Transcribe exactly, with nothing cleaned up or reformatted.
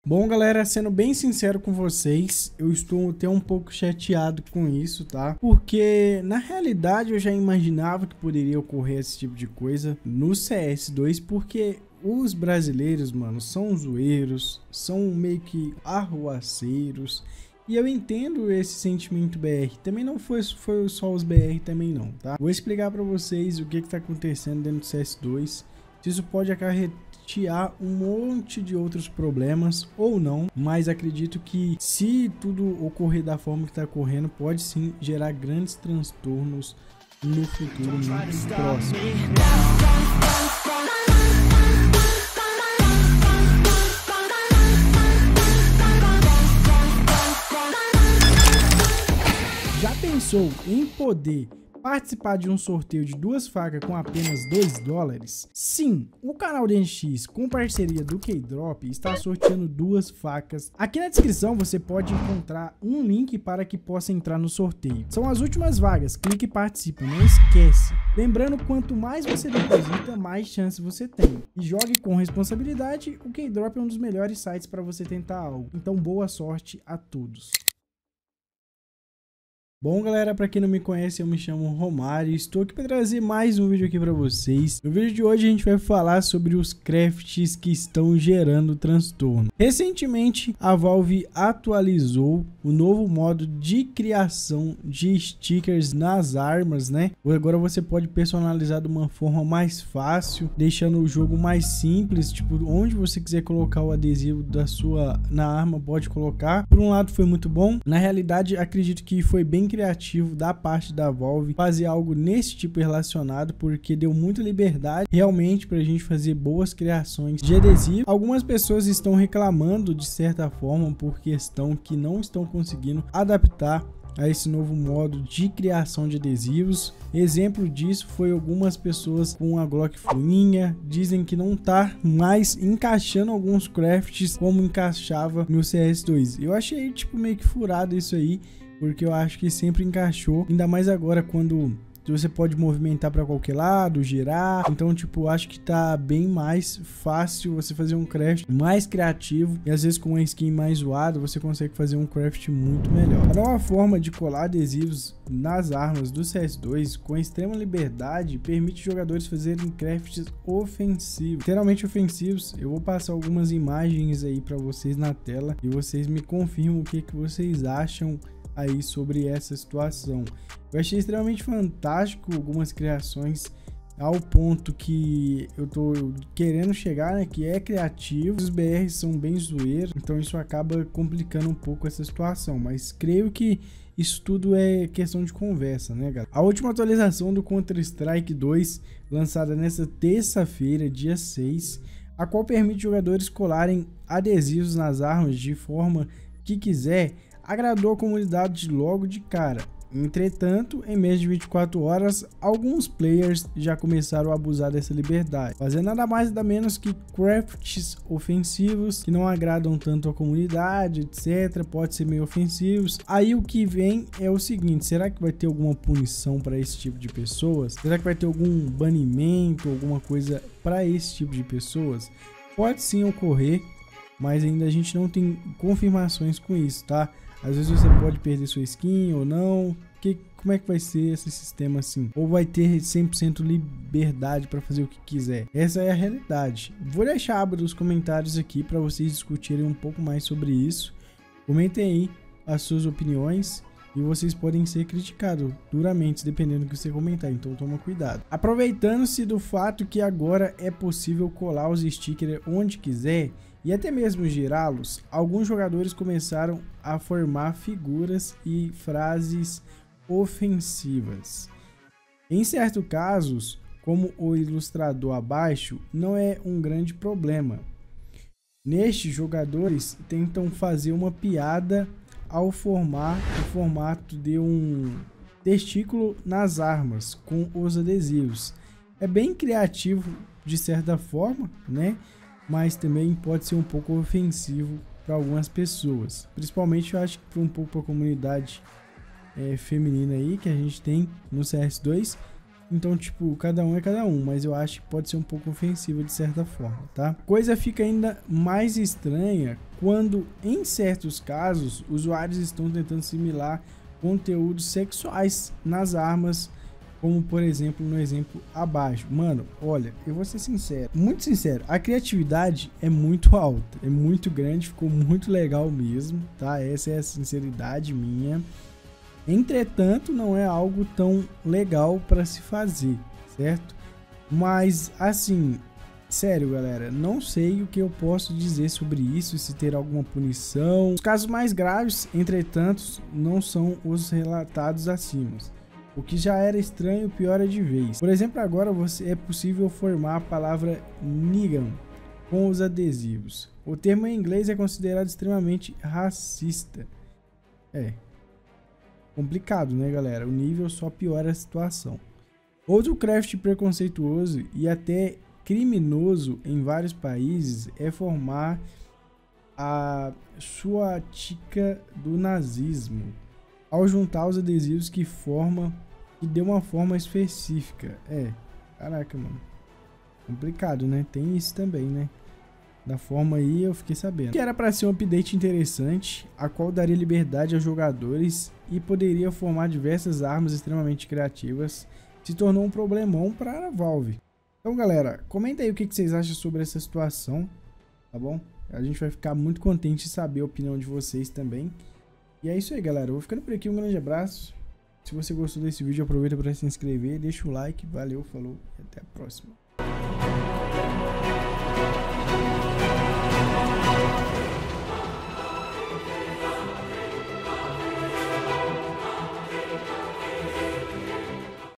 Bom, galera, sendo bem sincero com vocês, eu estou até um pouco chateado com isso, tá? Porque, na realidade, eu já imaginava que poderia ocorrer esse tipo de coisa no C S dois, porque os brasileiros, mano, são zoeiros, são meio que arruaceiros. E eu entendo esse sentimento B R. Também não foi, foi só os B R também não, tá? Vou explicar pra vocês o que que tá acontecendo dentro do C S dois. Isso pode acarretar um monte de outros problemas ou não, mas acredito que se tudo ocorrer da forma que está ocorrendo, pode sim gerar grandes transtornos no futuro muito próximo. Já pensou em poder participar de um sorteio de duas facas com apenas dois dólares? Sim, o canal D N X, com parceria do K-Drop, está sorteando duas facas. Aqui na descrição você pode encontrar um link para que possa entrar no sorteio. São as últimas vagas, clique e participe, não esquece. Lembrando, quanto mais você deposita, mais chance você tem. E jogue com responsabilidade, o K-Drop é um dos melhores sites para você tentar algo. Então boa sorte a todos. Bom, galera, para quem não me conhece, eu me chamo Romário e estou aqui para trazer mais um vídeo aqui para vocês. No vídeo de hoje a gente vai falar sobre os crafts que estão gerando transtorno. Recentemente a Valve atualizou o novo modo de criação de stickers nas armas, né? Agora você pode personalizar de uma forma mais fácil, deixando o jogo mais simples, tipo, onde você quiser colocar o adesivo da sua na arma, pode colocar. Por um lado foi muito bom, na realidade acredito que foi bem criativo da parte da Valve fazer algo nesse tipo relacionado, porque deu muita liberdade realmente pra gente fazer boas criações de adesivo. Algumas pessoas estão reclamando de certa forma por questão que não estão conseguindo adaptar a esse novo modo de criação de adesivos. Exemplo disso foi algumas pessoas com a Glock fuinha, dizem que não tá mais encaixando alguns crafts como encaixava no C S dois. Eu achei tipo meio que furado isso aí, porque eu acho que sempre encaixou, ainda mais agora quando você pode movimentar para qualquer lado, girar. Então, tipo, acho que tá bem mais fácil você fazer um craft mais criativo e às vezes com uma skin mais zoada você consegue fazer um craft muito melhor. A nova forma de colar adesivos nas armas do C S dois com extrema liberdade permite jogadores fazerem crafts ofensivos, literalmente ofensivos. Eu vou passar algumas imagens aí para vocês na tela e vocês me confirmam o que que vocês acham aí sobre essa situação. Eu achei extremamente fantástico algumas criações, ao ponto que eu tô querendo chegar, né, que é criativo. Os B Rs são bem zoeiros, então isso acaba complicando um pouco essa situação, mas creio que isso tudo é questão de conversa, né, galera? A última atualização do Counter-Strike dois, lançada nesta terça-feira, dia seis, a qual permite jogadores colarem adesivos nas armas de forma que quiser, agradou a comunidade logo de cara. Entretanto, em menos de vinte e quatro horas, alguns players já começaram a abusar dessa liberdade, fazendo nada mais nada menos que crafts ofensivos que não agradam tanto a comunidade, etc. Pode ser meio ofensivos. Aí o que vem é o seguinte: será que vai ter alguma punição para esse tipo de pessoas? Será que vai ter algum banimento, alguma coisa para esse tipo de pessoas? Pode sim ocorrer, mas ainda a gente não tem confirmações com isso, tá? Às vezes você pode perder sua skin ou não. Que, como é que vai ser esse sistema assim? Ou vai ter cem por cento liberdade para fazer o que quiser? Essa é a realidade. Vou deixar aba dos comentários aqui para vocês discutirem um pouco mais sobre isso. Comentem aí as suas opiniões e vocês podem ser criticados duramente dependendo do que você comentar, então toma cuidado. Aproveitando-se do fato que agora é possível colar os stickers onde quiser e até mesmo girá-los, alguns jogadores começaram a formar figuras e frases ofensivas. Em certos casos, como o ilustrador abaixo, não é um grande problema. Nestes, jogadores tentam fazer uma piada ao formar o formato de um testículo nas armas com os adesivos. É bem criativo de certa forma, né? Mas também pode ser um pouco ofensivo para algumas pessoas, principalmente eu acho que para um pouco a comunidade é, feminina aí que a gente tem no C S dois. Então, tipo, cada um é cada um, mas eu acho que pode ser um pouco ofensivo de certa forma, tá? Coisa fica ainda mais estranha quando, em certos casos, usuários estão tentando simular conteúdos sexuais nas armas, como por exemplo no exemplo abaixo. Mano, olha, eu vou ser sincero, muito sincero, a criatividade é muito alta, é muito grande, ficou muito legal mesmo, tá? Essa é a sinceridade minha. Entretanto, não é algo tão legal para se fazer, certo? Mas, assim, sério, galera, não sei o que eu posso dizer sobre isso, se ter alguma punição. Os casos mais graves, entretanto, não são os relatados acima. O que já era estranho, pior é de vez. Por exemplo, agora você é possível formar a palavra nigga com os adesivos. O termo em inglês é considerado extremamente racista. É... complicado, né, galera? O nível só piora a situação. Outro craft preconceituoso e até criminoso em vários países é formar a suástica do nazismo, ao juntar os adesivos que forma que dê uma forma específica. É, caraca, mano. Complicado, né? Tem isso também, né? Da forma aí eu fiquei sabendo. Que era para ser um update interessante, a qual daria liberdade aos jogadores e poderia formar diversas armas extremamente criativas, se tornou um problemão para a Valve. Então, galera, comenta aí o que vocês acham sobre essa situação, tá bom? A gente vai ficar muito contente de saber a opinião de vocês também. E é isso aí, galera. Eu vou ficando por aqui, um grande abraço. Se você gostou desse vídeo, aproveita para se inscrever, deixa o like, valeu, falou e até a próxima.